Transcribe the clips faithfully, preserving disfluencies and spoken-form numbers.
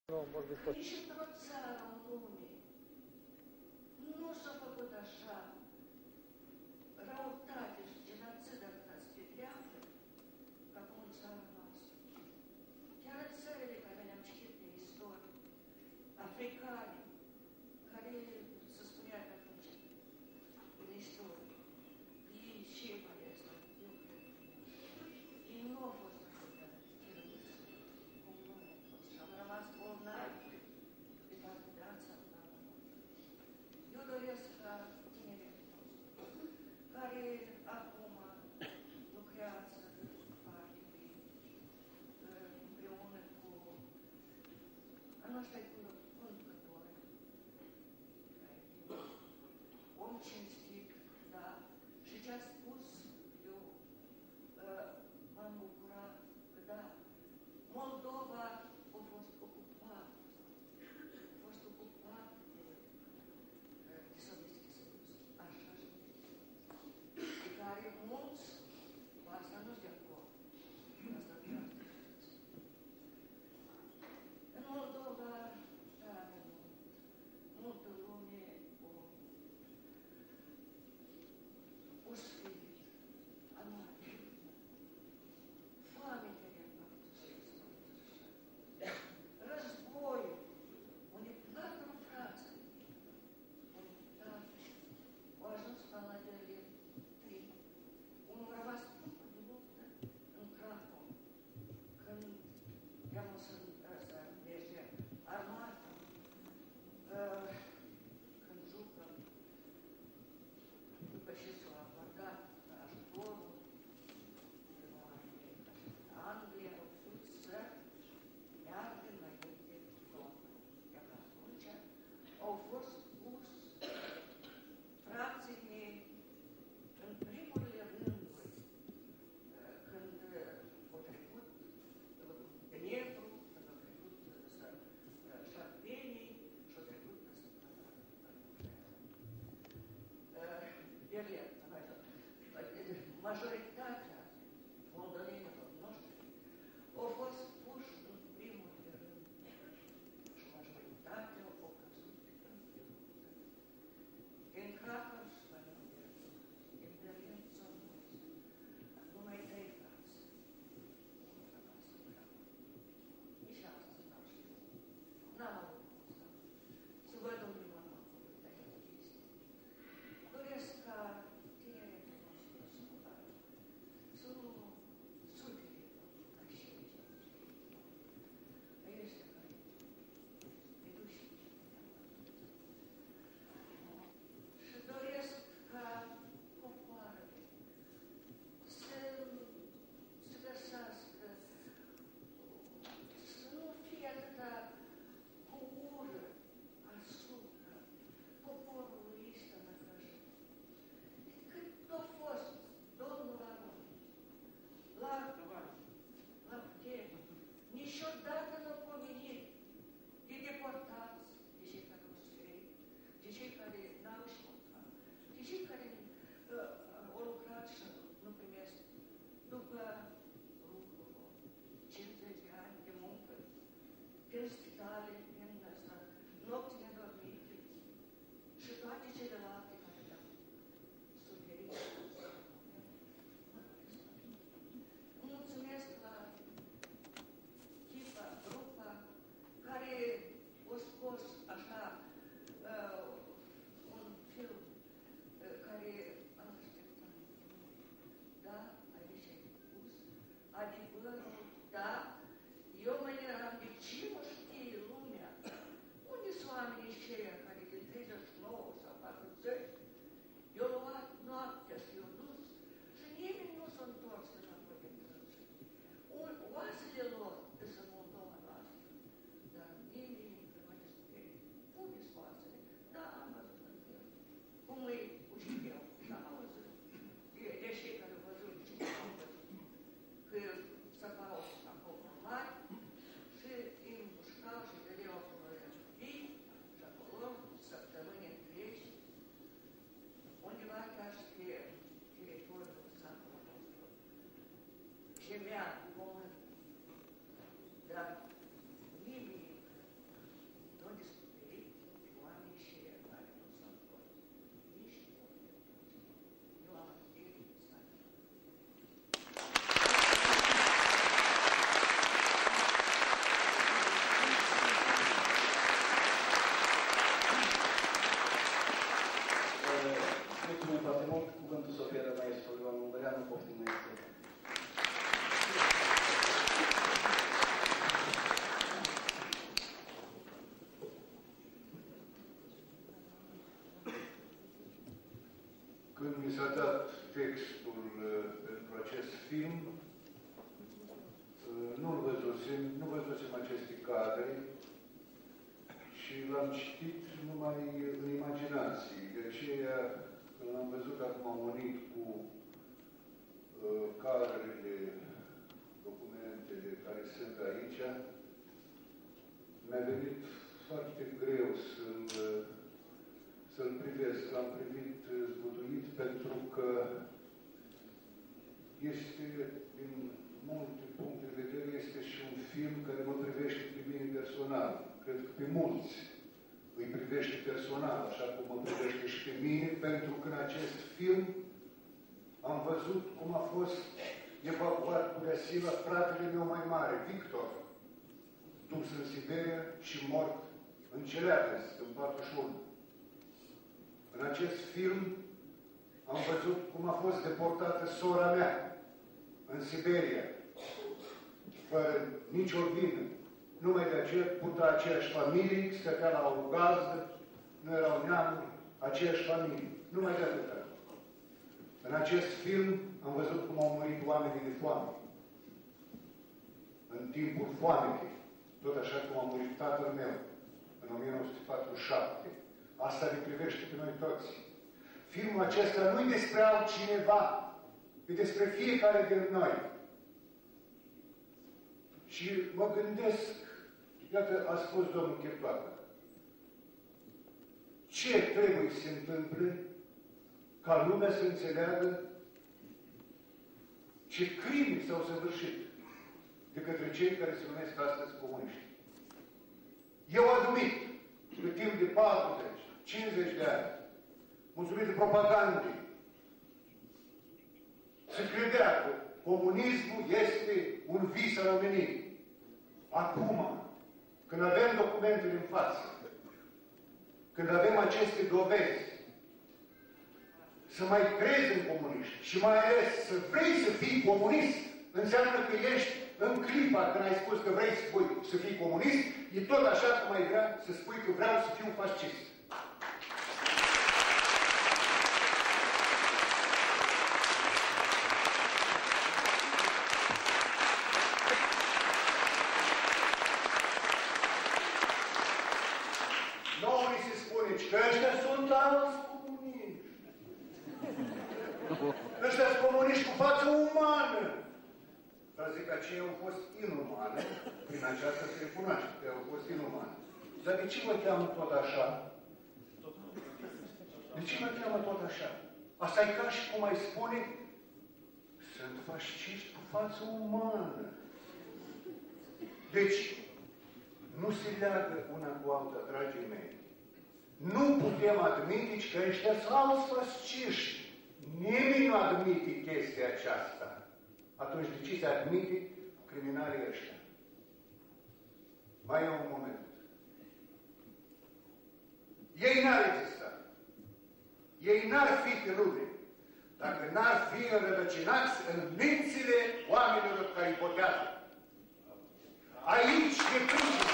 Nici într-o țară în lume nu s-a făcut așa răutate și genocid atâta spre dreaptă ca cum în țara noastră. Chiar în țările care le-am citit de istorie, africane, care se spunea că atunci în istorie, ei ce mai este, eu cred, ei nu au fost atâta răuți cum noi am fost și am rămas bolnavi de toată viața la noi. Eu doresc ca tinerii care acum lucrează foarte bine, împreună cu a noastră conducătoare, om cinstit, da, și ce a spus, eu m-am bucurat că, da, Moldova a fost ocupată, a fost ocupată de, de Sovietski Soiuz, așa și de care mulți, cu asta nu-s de acord, asta vreau să știți. În Moldova, tare mult, multă lume o, o sfârșit, amare, foame care a făcut și război, unde plată în Franța, unde plată, au ajuns până la de trei. Unul a rămas de luptă în Cracov, când i-am să merge armata, când jucăm, după ce s-a acordat ajutorul de la Anglia, au fost să meargă înainte frontul. Iar atunci au fost pus frații mei în primurile rânduri, când au trecut Dnepru, când au trecut Șarpenii și au trecut Berlin. Majoritatea moldovenilor noștri au fost puși în primurile rânduri și majoritatea au căzut în luptă. În Cracov și la Nürnberg, în Berlin s-au mulți, numai trei frați. Unul a rămas în Cracov. Nici astăzi n-am știut. N-am avut asta. Să văd unde m-am făcut această chestie. Doresc ca tinerii noștri să nu facă, să nu sufere ca și aici. Ăștia care ne duși. Și doresc ca popoarele să se găsească, să nu fie atâta cu ură asupra poporului ăsta năcăjit. Cât a fost Domnul la noi, la, la putere, niciodată nu a pomenit de deportați, de cei care au suferit, de cei care n-au și mâncat, de cei care uh, au lucrat și nu primesc după lucrul cincizeci de ani de muncă, prin spitale, prin asta, nopți nedormite și toate celelalte care le-au suferit. Mulțumesc la Chipa, grupa, care a scos așa uh, un film uh, care am așteptat. Da, aici ai pus adevărul, da, eu mă eram, de ce mă știe lumea? Unde sunt oamenii ăștia care din treizeci și nouă sau patruzeci? Eu am luat noaptea și eu dus și nimeni nu s-a întors înapoi de trânsii. Oasele lor sunt Moldova noastră, dar nimeni nu mai spune, puneți oasele. Da, am văzut în film. Cum îi ucid eu, și am văzut. De cei care au văzut, ce am văzut. Că săpau acolo mari și îi împușcau și vedeau acolo vii și acolo săptămâni întregi, undeva chiar și pe teritoriul satului nostru. Gemea pământ, dar nimeni s-a dat textul pentru acest film. Nu-l văzusem, nu văzusem aceste cadre și l-am citit numai în imaginație. De aceea, când l-am văzut acum unit cu uh, cadrele, documentele care sunt aici, mi-a venit foarte greu să-l să-l privesc. L-am privit zbutuit pentru că este, din multe puncte de vedere, este și un film care mă privește pe mine personal. Cred că pe mulți îi privește personal, așa cum mă privește și pe mine, pentru că în acest film am văzut cum a fost evacuat cu Reasila fratele meu mai mare, Victor, dus în Siberia și mort în Celeabinsk, în patruzeci și unu. În acest film am văzut cum a fost deportată sora mea în Siberia, fără nicio vină. Numai de aceea putea aceeași familie, stătea la o gazdă, nu erau neamuri, aceeași familie. Numai de atâta. În acest film am văzut cum au murit oamenii de foame. În timpul foametei. Tot așa cum a murit tatăl meu în o mie nouă sute patruzeci și șapte. Asta ne privește pe noi toți. Filmul acesta nu e despre altcineva, e despre fiecare din noi. Și mă gândesc, iată, a spus domnul Cheploacă, ce trebuie să se întâmple ca lumea să înțeleagă ce crime s-au săvârșit de către cei care se numesc astăzi comuniști. Eu admit, pe timp de patruzeci, cincizeci de ani, mulțumită propagandei, se credea că comunismul este un vis al omenirii. Acum, când avem documentele în față, când avem aceste dovezi, să mai crezi în comuniști și mai ales să vrei să fii comunist, înseamnă că ești în clipa când ai spus că vrei să, spui, să fii comunist, e tot așa cum ai vrea să spui că vreau să fiu fascist. Nouă ni se spune că ăștia sunt alți comuniști. Ăștia sunt comuniști cu față umană. Dar zic că aceia au fost inumane, prin aceasta se recunoaște că au fost inumane. Dar de ce mă cheamă tot așa? De ce mă cheamă tot așa? Asta e ca și cum ai spune, sunt fasciști cu față umană. Deci, nu se leagă una cu alta, dragii mei. Nu putem admite că ăștia sunt alți fasciști. Nimeni nu admite chestia aceasta. Atunci de ce se admite criminalii ăștia? Mai e un moment. Ei n-ar exista. Ei n-ar fi pe lume dacă n-ar fi înrădăcinați în mințile oamenilor care îi votează. Aici e pricina.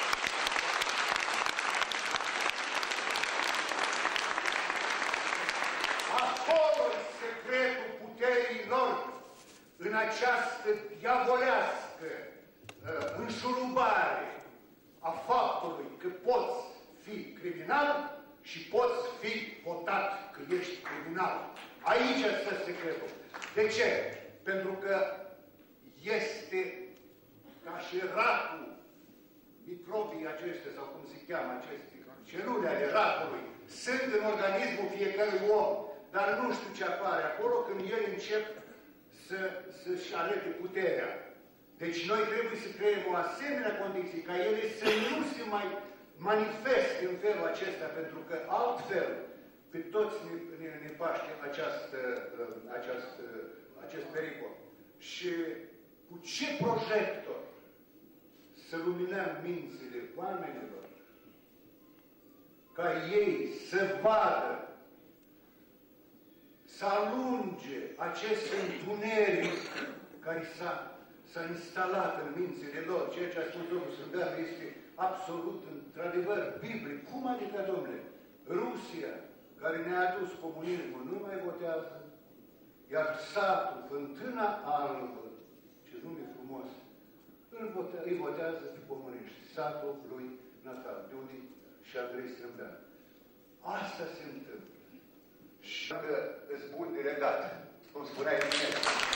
Acolo-i secretul puterii lor în această diavolească uh, înșurubare a faptului că poți fi criminal și poți fi votat că ești criminal. Aici stă secretul. De ce? Pentru că este ca și racul, microbii acestea, sau cum se cheamă aceste celule ale racului, sunt în organismul fiecărui om, dar nu știu ce apare acolo când el încep să, să-și arate puterea. Deci noi trebuie să creăm o asemenea condiție ca ele să nu se mai manifeste în felul acesta, pentru că altfel pe toți ne, ne, ne paște această, această, acest pericol. Și cu ce projector să luminăm mințile oamenilor ca ei să vadă, să alunge acest întuneric care s-a instalat în mințile lor. Ceea ce a spus domnul Sândeanu este absolut, într-adevăr, biblic. Cum adică, domnule? Rusia, care ne-a adus comunismul nu mai votează, iar satul, Fântâna Albă, ce nume frumos, îl votează, îi votează pe comuniști, satul lui natal, de unde și Andrei Strâmbean. Asta se întâmplă. Și că îți bun de regat, cum spuneai mine.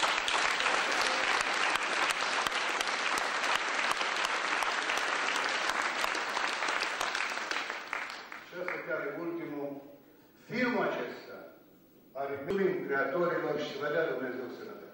Și asta chiar e ultimul filmul acesta, are mulțumim creatorilor și să vă dea Dumnezeu sănătate.